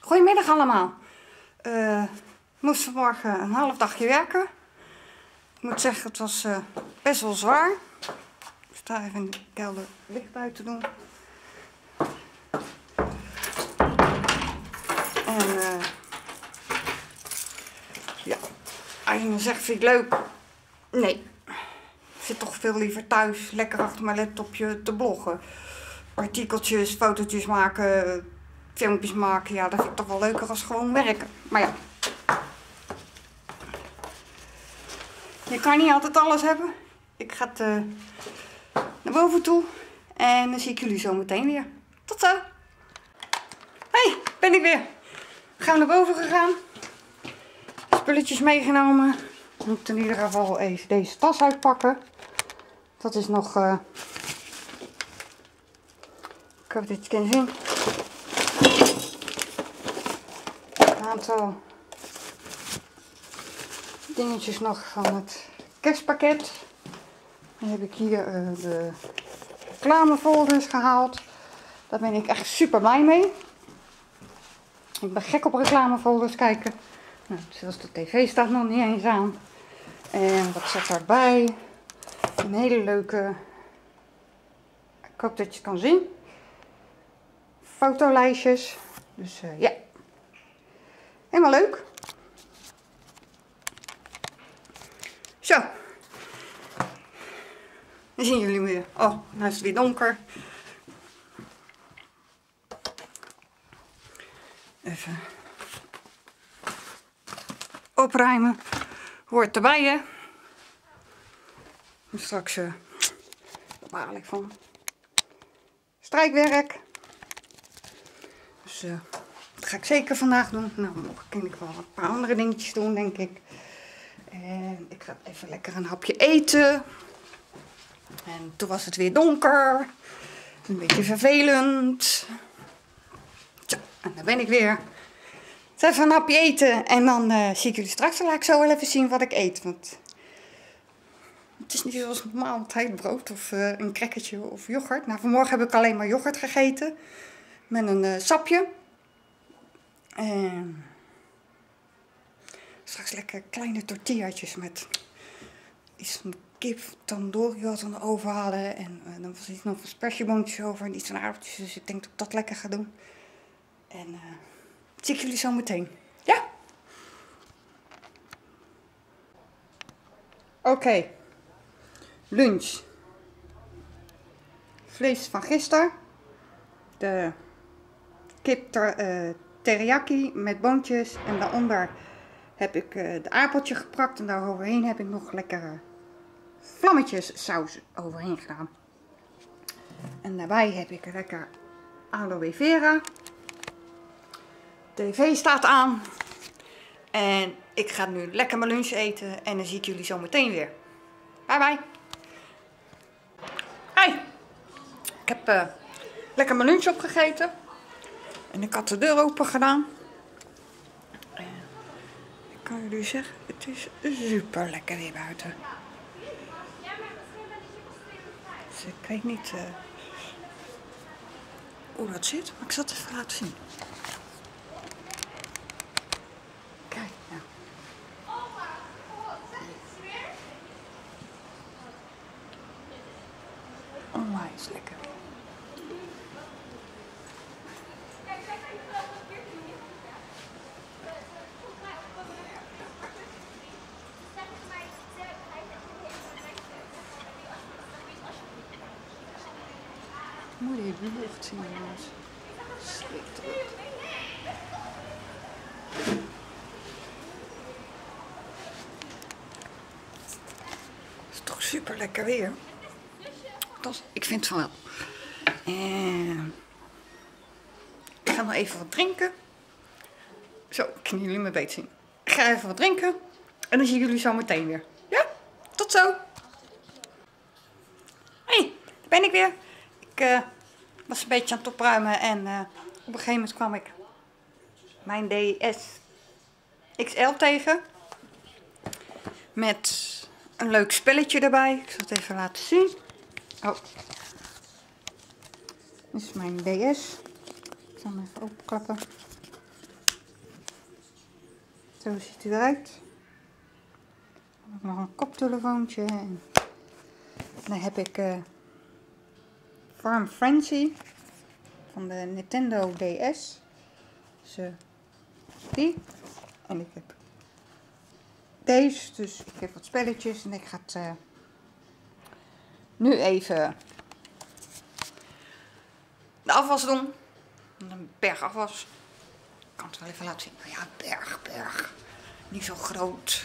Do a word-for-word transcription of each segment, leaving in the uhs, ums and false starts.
Goedemiddag allemaal. Uh, ik moest vanmorgen een half dagje werken. Ik moet zeggen, het was uh, best wel zwaar. Ik sta even in de kelder licht uit te doen. En uh, ja, als je me zegt, vind ik leuk? Nee. Ik zit toch veel liever thuis, lekker achter mijn laptopje te bloggen. Artikeltjes, fotootjes maken, filmpjes maken. Ja, dat vind ik toch wel leuker als gewoon werken. Maar ja. Je kan niet altijd alles hebben. Ik ga het, uh, naar boven toe. En dan zie ik jullie zo meteen weer. Tot zo. Hey, ben ik weer. We gaan naar boven gegaan. Spulletjes meegenomen. Ik moet in ieder geval even deze tas uitpakken. Dat is nog... Uh, ik hoop dat je het kan zien. Een aantal dingetjes nog van het kerstpakket. Dan heb ik hier uh, de reclamefolders gehaald. Daar ben ik echt super blij mee. Ik ben gek op reclamefolders kijken. Nou, zelfs de tv staat nog niet eens aan. En wat zat daarbij? Een hele leuke... Ik hoop dat je het kan zien. Fotolijstjes. Dus uh, ja. Helemaal leuk. Zo. Dan zien jullie weer. Oh, nou is het weer donker. Even opruimen. Hoort erbij, hè. En straks, uh, daar baal ik van. Strijkwerk. Dus uh, dat ga ik zeker vandaag doen. Nou, morgen kan ik wel een paar andere dingetjes doen, denk ik. En ik ga even lekker een hapje eten. En toen was het weer donker. Een beetje vervelend. Zo, en dan ben ik weer. Even een hapje eten. En dan uh, zie ik jullie straks. Dan laat ik zo wel even zien wat ik eet. Want het is niet zoals normaal altijd brood of uh, een crackertje of yoghurt. Nou, vanmorgen heb ik alleen maar yoghurt gegeten. Met een uh, sapje. En straks lekker kleine tortillaatjes met iets van kip, tandoori wat we over hadden. En uh, dan was iets nog van spersieboontjes over en iets van aardappeltjes. Dus ik denk dat ik dat lekker ga doen. En uh, zie ik jullie zo meteen. Ja? Oké. Okay. Lunch. Vlees van gisteren. De kip ter, uh, teriyaki met boontjes. En daaronder heb ik uh, de aardappeltje geprakt. En daar overheen heb ik nog lekkere vlammetjes saus overheen gedaan. En daarbij heb ik lekker aloe vera. De tv staat aan. En ik ga nu lekker mijn lunch eten. En dan zie ik jullie zo meteen weer. Bye bye. Hi. Ik heb uh, lekker mijn lunch opgegeten. En ik had de deur open gedaan. En ik kan jullie zeggen, het is super lekker weer buiten. Dus ik weet niet uh, hoe dat zit, maar ik zal het even laten zien. Kijk nou. Onwijs lekker. Moet je die lucht zien, jongens. Schitterend. Het is toch super lekker weer. Dat, ik vind het van wel. En ik ga nog even wat drinken. Zo, kunnen jullie me beter zien. Ik ga even wat drinken. En dan zien jullie zo meteen weer. Ja? Tot zo. Hey, daar ben ik weer. Ik uh, was een beetje aan het opruimen en uh, op een gegeven moment kwam ik mijn D S X L tegen. Met een leuk spelletje erbij. Ik zal het even laten zien. Oh. Dit is mijn D S. Ik zal hem even openklappen. Zo ziet hij eruit. Dan heb ik nog een koptelefoontje. En dan heb ik uh, Farm Frenzy van de Nintendo D S. Dus, uh, die. En ik heb deze. Dus ik heb wat spelletjes. En ik ga het uh, nu even de afwas doen. Een berg afwas. Ik kan het wel even laten zien. Nou ja, berg, berg. Niet zo groot.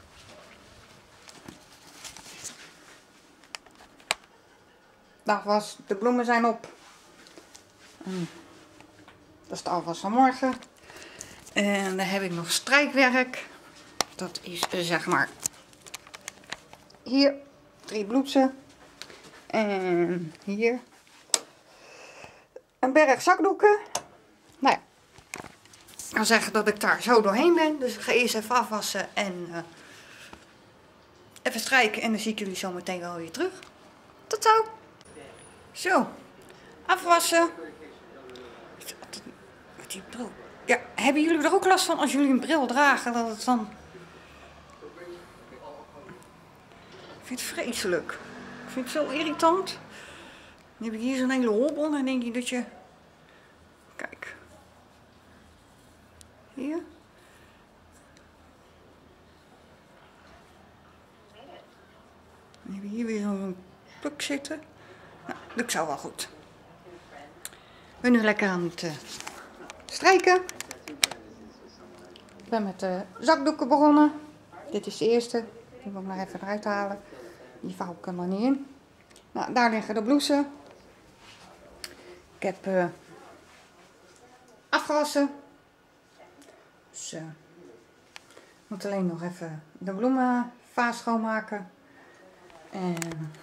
De afwas, de bloemen zijn op. Mm. Dat is de afwas van morgen. En dan heb ik nog strijkwerk. Dat is uh, zeg maar hier drie bloemen. En hier een berg zakdoeken. Nou ja, ik kan zeggen dat ik daar zo doorheen ben. Dus ik ga eerst even afwassen en uh, even strijken. En dan zie ik jullie zo meteen wel weer terug. Tot zo. Zo, afwassen. Die bril. Ja, hebben jullie er ook last van als jullie een bril dragen? Dat het dan... Ik vind het vreselijk. Ik vind het zo irritant. Dan heb ik hier zo'n hele hobbel en dan denk je dat je... Kijk. Hier. Dan heb je hier weer zo'n pluk zitten. Nou, dat zou wel goed. Ik ben nu lekker aan het uh, strijken. Ik ben met de zakdoeken begonnen. Dit is de eerste. Die wil ik nog even eruit halen. Die vouw ik er nog niet in. Nou, daar liggen de blouses. Ik heb uh, afgewassen. Dus uh, ik moet alleen nog even de bloemenvaas schoonmaken. En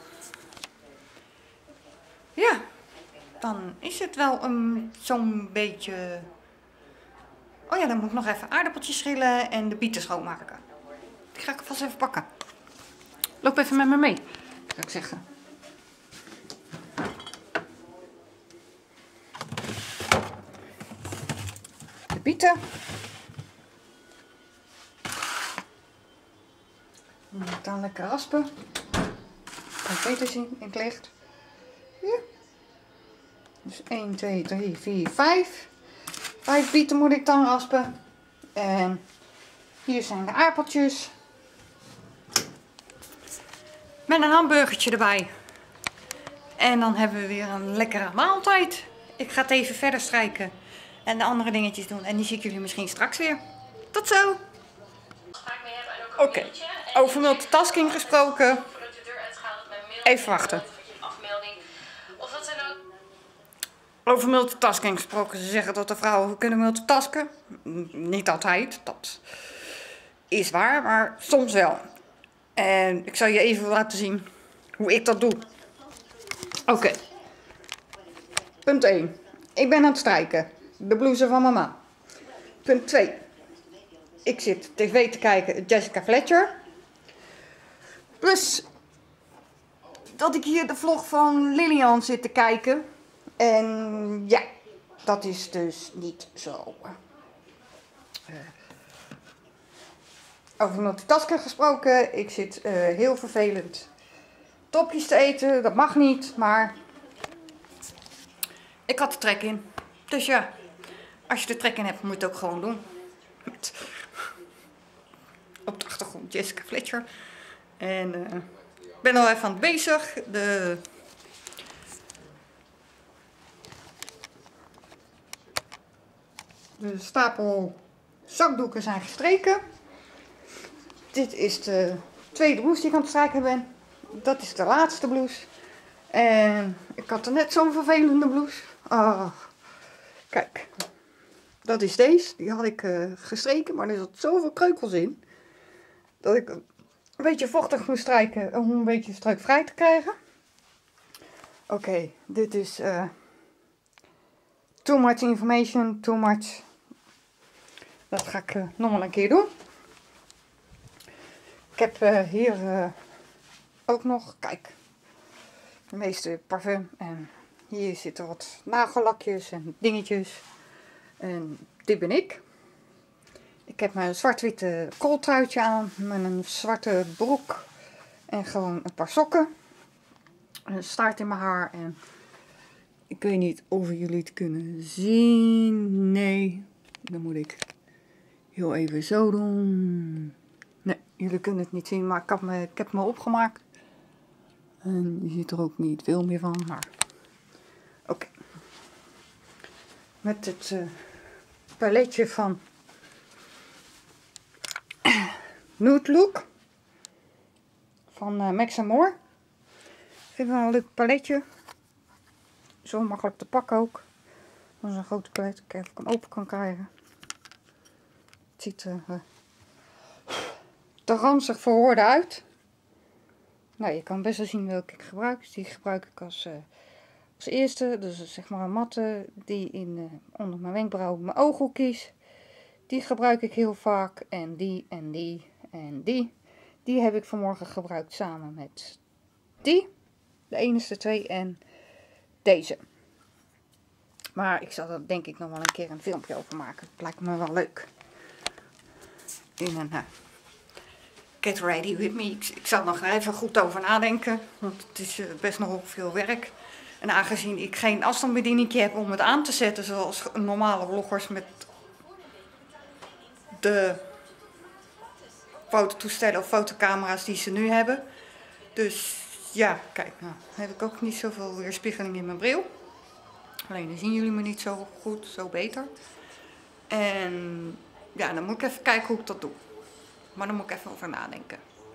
ja, dan is het wel um, zo'n beetje... Oh ja, dan moet ik nog even aardappeltjes schillen en de bieten schoonmaken. Die ga ik vast even pakken. Loop even met me mee, zou ik zeggen. De bieten. Dan moet ik dan lekker raspen. Kan je beter zien in het licht. Hier. Dus één, twee, drie, vier, vijf. Vijf bieten moet ik dan raspen. En hier zijn de aardappeltjes. Met een hamburgertje erbij. En dan hebben we weer een lekkere maaltijd. Ik ga het even verder strijken. En de andere dingetjes doen. En die zie ik jullie misschien straks weer. Tot zo! Oké, okay. Over multitasking gesproken. Even wachten. Over multitasking gesproken. Ze zeggen dat de vrouwen kunnen multitasken. Niet altijd, dat is waar, maar soms wel. En ik zal je even laten zien hoe ik dat doe. Oké. Okay. Punt één. Ik ben aan het strijken. De blouse van mama. Punt twee. Ik zit tv te kijken, Jessica Fletcher. Plus dat ik hier de vlog van Lilian zit te kijken. En ja, dat is dus niet zo. Uh, over multitasken gesproken. Ik zit uh, heel vervelend topjes te eten. Dat mag niet, maar ik had er trek in. Dus ja, als je er trek in hebt, moet je het ook gewoon doen. Met op de achtergrond Jessica Fletcher. En uh, ik ben al even aan het bezig. De De stapel zakdoeken zijn gestreken. Dit is de tweede blouse die ik aan het strijken ben. Dat is de laatste blouse. En ik had er net zo'n vervelende blouse. Oh, kijk. Dat is deze. Die had ik uh, gestreken, maar er zat zoveel kreukels in. Dat ik een beetje vochtig moest strijken om een beetje struikvrij te krijgen. Oké, okay, dit is uh, too much information, too much. Dat ga ik uh, nog wel een keer doen. Ik heb uh, hier uh, ook nog, kijk, de meeste parfum. En hier zitten wat nagellakjes en dingetjes. En dit ben ik. Ik heb mijn zwart-witte kooltruitje aan met een zwarte broek en gewoon een paar sokken. Een staart in mijn haar en ik weet niet of jullie het kunnen zien. Nee, dan moet ik heel even zo doen. Nee, jullie kunnen het niet zien, maar ik heb me, ik heb me opgemaakt. En je ziet er ook niet veel meer van, maar oké. Okay. Met het uh, paletje van Nude Look van uh, Max and More. Vind ik wel een leuk paletje. Zo makkelijk te pakken ook. Dat is een grote palet. Kijken of ik hem open kan krijgen. Het ziet er uh, te ranzig voor woorden uit. Nou, je kan best wel zien welke ik gebruik. Die gebruik ik als, uh, als eerste. Dus zeg maar een matte die in, uh, onder mijn wenkbrauw mijn ooghoek kies. Die gebruik ik heel vaak. En die en die en die. Die heb ik vanmorgen gebruikt samen met die. De enige twee en deze. Maar ik zal er denk ik nog wel een keer een filmpje over maken. Het lijkt me wel leuk. In een uh, Get Ready With Me. Ik, ik zal nog even goed over nadenken. Want het is uh, best nog veel werk. En aangezien ik geen afstandsbediening heb om het aan te zetten. Zoals normale vloggers met de fototoestellen of fotocamera's die ze nu hebben. Dus ja, kijk, nou heb ik ook niet zoveel weerspiegeling in mijn bril. Alleen dan zien jullie me niet zo goed, zo beter. En ja, dan moet ik even kijken hoe ik dat doe. Maar dan moet ik even over nadenken.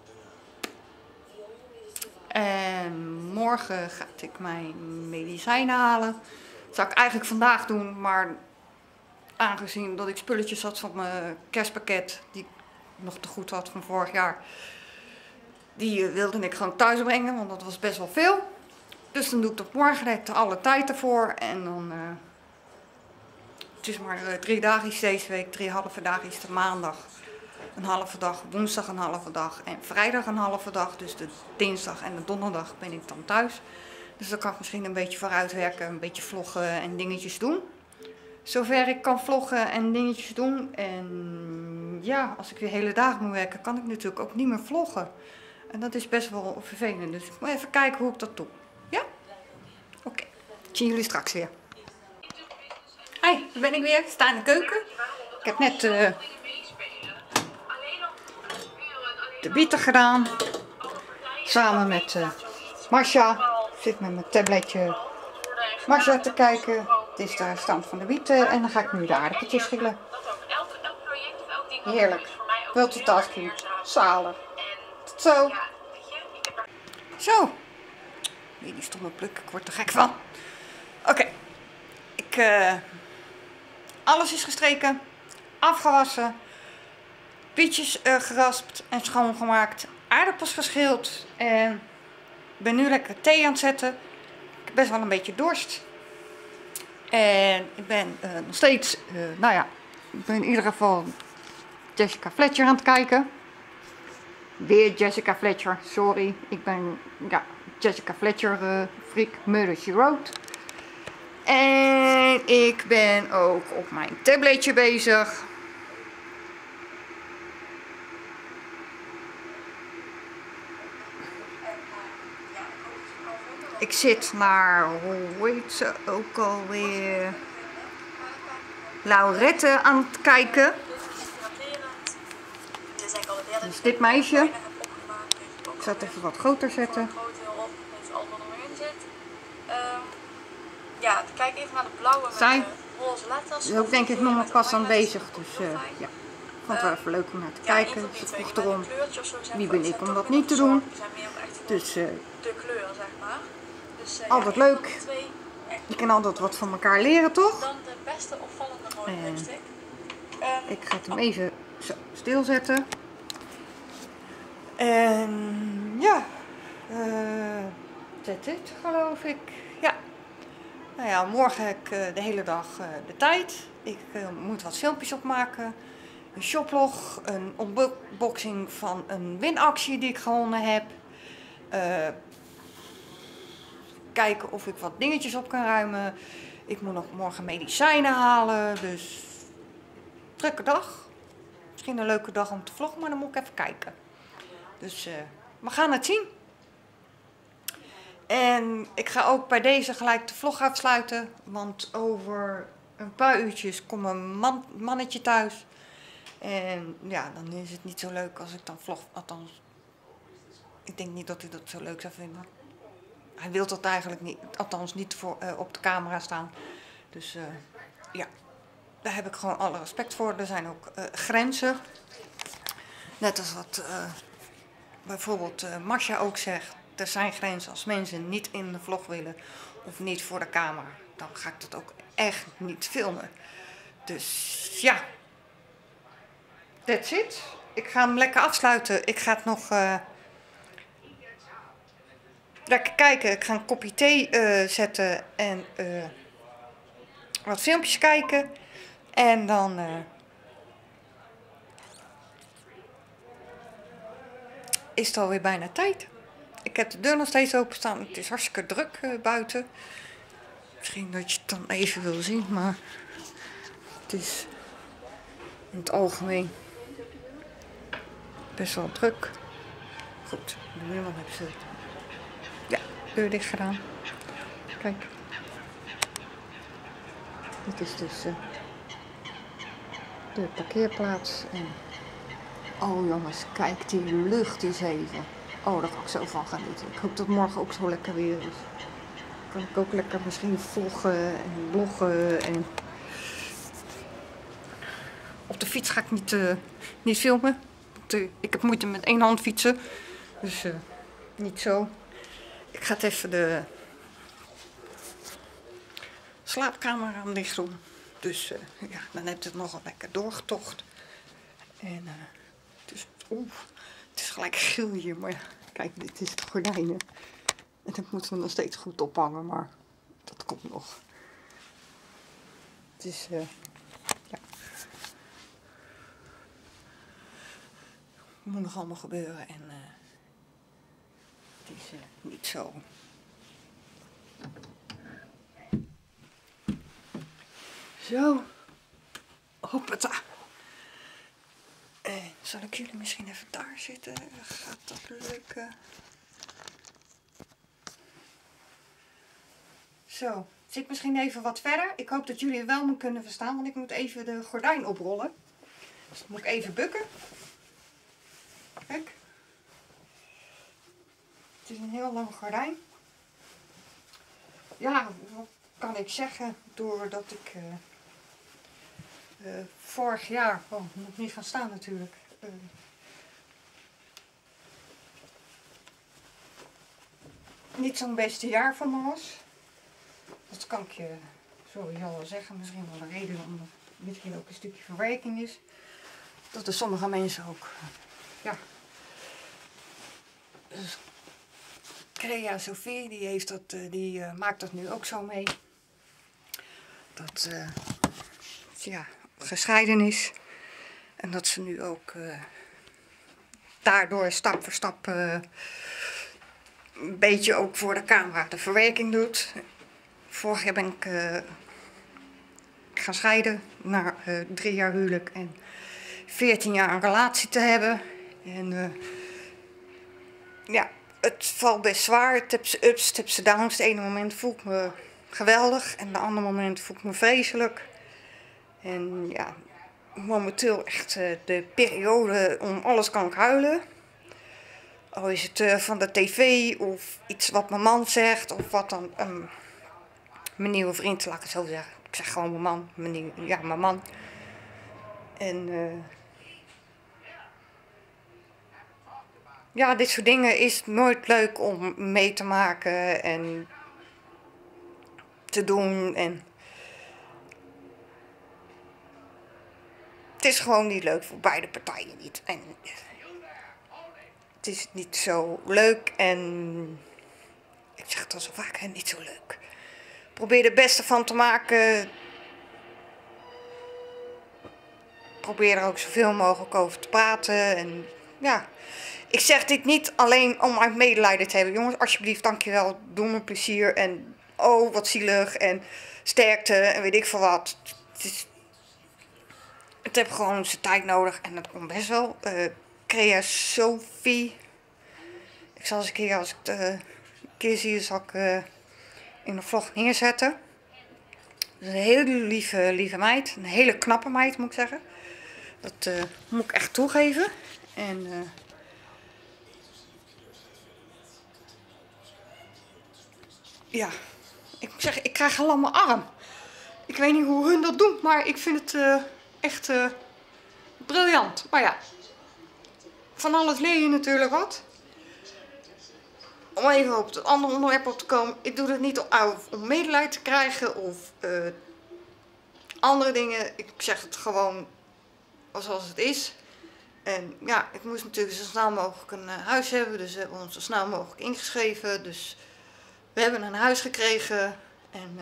En morgen ga ik mijn medicijnen halen. Dat zou ik eigenlijk vandaag doen, maar aangezien dat ik spulletjes had van mijn kerstpakket, die ik nog te goed had van vorig jaar, die wilde ik gewoon thuis brengen, want dat was best wel veel. Dus dan doe ik dat morgen, heb ik alle tijd ervoor. En dan, uh, het is maar uh, drie dagen deze week, drie halve dagen is de maandag. Een halve dag, woensdag een halve dag en vrijdag een halve dag. Dus de dinsdag en de donderdag ben ik dan thuis. Dus dan kan ik misschien een beetje vooruitwerken, een beetje vloggen en dingetjes doen. Zover ik kan vloggen en dingetjes doen. En ja, als ik weer hele dagen moet werken, kan ik natuurlijk ook niet meer vloggen. En dat is best wel vervelend. Dus ik moet even kijken hoe ik dat doe. Ja? Oké. Okay. Zien jullie straks weer. Hi, daar ben ik weer. Ik sta in de keuken. Ik heb net uh, de bieten gedaan. Samen met uh, Masha. Ik zit met mijn tabletje Masha te kijken. Dit is de stand van de bieten. En dan ga ik nu de aardappeltjes schillen. Heerlijk. Multitasking. Zalig. Tot zo. Zo. Die stomme pluk. Ik word er gek van. Oké. Okay. Ik... Uh, alles is gestreken. Afgewassen. Bietjes uh, geraspt en schoongemaakt. Aardappels geschild. En ben nu lekker thee aan het zetten. Ik heb best wel een beetje dorst. En ik ben uh, nog steeds, uh, nou ja, ik ben in ieder geval Jessica Fletcher aan het kijken. Weer Jessica Fletcher, sorry. Ik ben, ja, Jessica Fletcher, uh, freak, Murder, She Wrote. En ik ben ook op mijn tabletje bezig. Ik zit naar, hoe heet ze ook alweer, Laurette aan het kijken. Dus dit meisje. Ik zal het even wat groter zetten. Ja, kijk even naar de blauwe met Zij de roze letters. is ook denk ik nog maar pas aan bezig. Dus uh, ja, ik vond het wel even leuk om naar te kijken. Ze vroeg erom, wie ben ik om dat niet te doen. Dus uh, de kleur, zeg maar. Dus, uh, altijd ja, leuk. Je kan altijd wat van elkaar leren, toch? Dan de beste opvallende rode lipstick. Um, ik ga het hem even zo stilzetten. En ja, uh, dat is geloof ik. Ja. Nou ja, morgen heb ik uh, de hele dag uh, de tijd. Ik uh, moet wat filmpjes opmaken. Een shoplog, een unboxing van een winactie die ik gewonnen heb. Uh, kijken of ik wat dingetjes op kan ruimen. Ik moet nog morgen medicijnen halen, dus drukke dag. misschien een leuke dag om te vloggen, maar dan moet ik even kijken. Dus uh, we gaan het zien. En ik ga ook bij deze gelijk de vlog afsluiten. Want over een paar uurtjes komt een man, mannetje thuis. En ja, dan is het niet zo leuk als ik dan vlog. Althans, ik denk niet dat hij dat zo leuk zou vinden. Hij wil dat eigenlijk niet. Althans, niet voor, uh, op de camera staan. Dus uh, ja, daar heb ik gewoon alle respect voor. Er zijn ook uh, grenzen. Net als wat uh, bijvoorbeeld uh, Masha ook zegt. Er zijn grenzen als mensen niet in de vlog willen of niet voor de camera. Dan ga ik dat ook echt niet filmen. Dus ja, that's it. Ik ga hem lekker afsluiten. Ik ga het nog uh, lekker kijken. Ik ga een kopje thee uh, zetten en uh, wat filmpjes kijken. En dan uh, is het alweer bijna tijd. Ik heb de deur nog steeds openstaan. Het is hartstikke druk uh, buiten. Misschien dat je het dan even wil zien, maar het is in het algemeen best wel druk. Goed, de buurman heeft ze ja, deur dicht gedaan. Kijk. Dit is dus uh, de parkeerplaats. En oh jongens, kijk die lucht eens even. Oh, daar ga ik zo van genieten. Ik hoop dat morgen ook zo lekker weer is. Kan ik ook lekker misschien vloggen en bloggen. En op de fiets ga ik niet, uh, niet filmen. De, ik heb moeite met één hand fietsen. Dus uh, niet zo. Ik ga het even de slaapkamer aan dicht doen. Dus uh, ja, dan heb je het nogal lekker doorgetocht. En uh, het is, oeh, het is gelijk geel hier, maar ja, kijk, dit is de gordijnen. En dat moeten we nog steeds goed ophangen, maar dat komt nog. Het is, uh, ja. Het moet nog allemaal gebeuren en uh, het is uh, niet zo. Zo. Hoppata. Uh, zal ik jullie misschien even daar zitten? Gaat dat lukken? Zo, zit misschien even wat verder. Ik hoop dat jullie wel me kunnen verstaan, want ik moet even de gordijn oprollen. Dus dan moet ik even bukken. Kijk. Het is een heel lang gordijn. Ja, wat kan ik zeggen? Doordat ik uh, uh, vorig jaar, oh, moet niet gaan staan natuurlijk. Uh, niet zo'n beste jaar voor me was. Dat kan ik je sowieso wel zeggen. Misschien wel een reden omdat misschien ook een stukje verwerking is. Dat er sommige mensen ook, ja. Dus Crea Sophie, die, heeft dat, die uh, maakt dat nu ook zo mee. Dat uh, ja, gescheiden is. En dat ze nu ook uh, daardoor stap voor stap uh, een beetje ook voor de camera de verwerking doet. Vorig jaar ben ik uh, gaan scheiden na uh, drie jaar huwelijk en veertien jaar een relatie te hebben. En uh, ja, het valt best zwaar. Het heeft zijn ups, het heeft zijn downs. Het ene moment voel ik me geweldig en het andere moment voel ik me vreselijk. En ja, momenteel echt uh, de periode om alles kan ik huilen. Al is het uh, van de tv of iets wat mijn man zegt of wat dan um, mijn nieuwe vriend, laat ik het zo zeggen. Ik zeg gewoon mijn man, mijn nieuwe, ja, mijn man. En uh, ja, dit soort dingen is nooit leuk om mee te maken en te doen. En het is gewoon niet leuk voor beide partijen niet. En het is niet zo leuk en ik zeg het al zo vaak, hè, niet zo leuk. Probeer er het beste van te maken. Probeer er ook zoveel mogelijk over te praten. En ja, ik zeg dit niet alleen om uit medelijden te hebben. Jongens, alsjeblieft, dankjewel. Doe me plezier. En oh, wat zielig. En sterkte. En weet ik veel wat. Het is, het dat heb gewoon zijn tijd nodig en dat komt best wel. Uh, Crea Sophie. Ik zal eens een keer, als ik het uh, een keer zie, zal ik uh, in de vlog neerzetten. Dat is een hele lieve, lieve meid. Een hele knappe meid, moet ik zeggen. Dat uh, moet ik echt toegeven. En uh, ja, ik moet zeggen, ik krijg een lamme arm. Ik weet niet hoe hun dat doen, maar ik vind het uh, echt uh, briljant. Maar ja, van alles leer je natuurlijk wat. Om even op het andere onderwerp op te komen. Ik doe het niet om, om medelijden te krijgen of uh, andere dingen. Ik zeg het gewoon zoals het is. En ja, ik moest natuurlijk zo snel mogelijk een uh, huis hebben. Dus we hebben ons zo snel mogelijk ingeschreven. Dus we hebben een huis gekregen. En uh,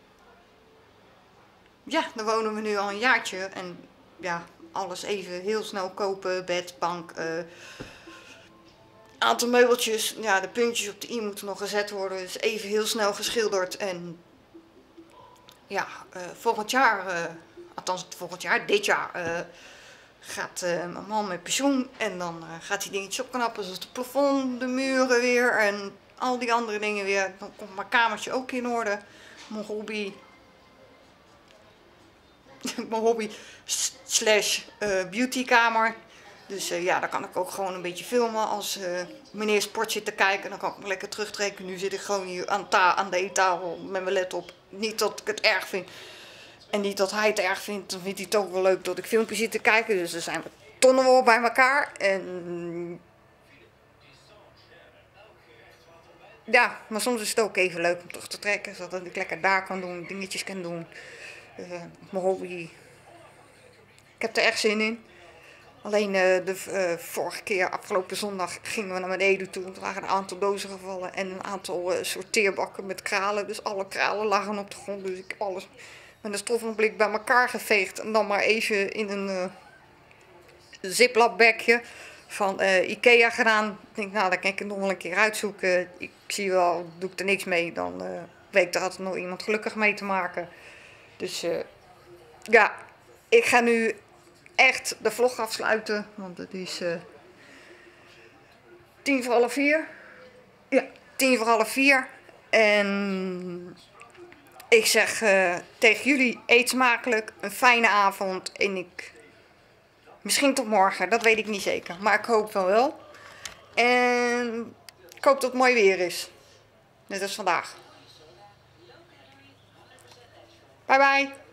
ja, daar wonen we nu al een jaartje. En ja, alles even heel snel kopen. Bed, bank, uh, aantal meubeltjes. Ja, de puntjes op de i moeten nog gezet worden. Dus even heel snel geschilderd. En ja, uh, volgend jaar, uh, althans volgend jaar, dit jaar, uh, gaat uh, mijn man met pensioen. En dan uh, gaat hij dingetjes opknappen, zoals het plafond, de muren weer en al die andere dingen weer. Dan komt mijn kamertje ook in orde. Mijn hobby. Mijn hobby slash uh, beautykamer. Dus uh, ja, dan kan ik ook gewoon een beetje filmen als uh, meneer sport zit te kijken. Dan kan ik me lekker terugtrekken. Nu zit ik gewoon hier aan, ta aan de eettafel met mijn laptop. Niet dat ik het erg vind. En niet dat hij het erg vindt. Dan vindt hij het ook wel leuk dat ik filmpjes zit te kijken. Dus er zijn we tonnen wel bij elkaar. En ja, maar soms is het ook even leuk om terug te trekken. Zodat ik lekker daar kan doen, dingetjes kan doen. Uh, mijn hobby. Ik heb er echt zin in. Alleen uh, de uh, vorige keer, afgelopen zondag, gingen we naar beneden toe. Er lagen een aantal dozen gevallen en een aantal uh, sorteerbakken met kralen. Dus alle kralen lagen op de grond. Dus ik heb alles met een stofferblik bij elkaar geveegd. En dan maar even in een uh, ziplapbekje van uh, Ikea gedaan. Ik denk, nou, dan kan ik het nog wel een keer uitzoeken. Ik zie wel, doe ik er niks mee, dan uh, weet ik er altijd nog iemand gelukkig mee te maken. Dus uh, ja, ik ga nu echt de vlog afsluiten, want het is uh, tien voor half vier. Ja, tien voor half vier. En ik zeg uh, tegen jullie, eet smakelijk, een fijne avond. En ik, misschien tot morgen, dat weet ik niet zeker. Maar ik hoop wel wel. En ik hoop dat het mooi weer is. Net als vandaag. Bye bye.